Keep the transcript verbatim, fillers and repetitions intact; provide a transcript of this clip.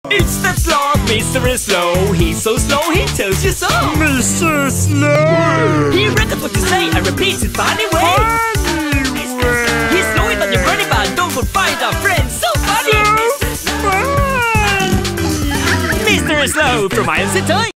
It's the Sloth, Mister Slow. He's so slow, he tells you so. Mister Slow. He records what you say and repeats it funny way. Funny way. He's slower than your running man. Don't go find our friends. So funny. So funny. Mister Slow from Iron Toy.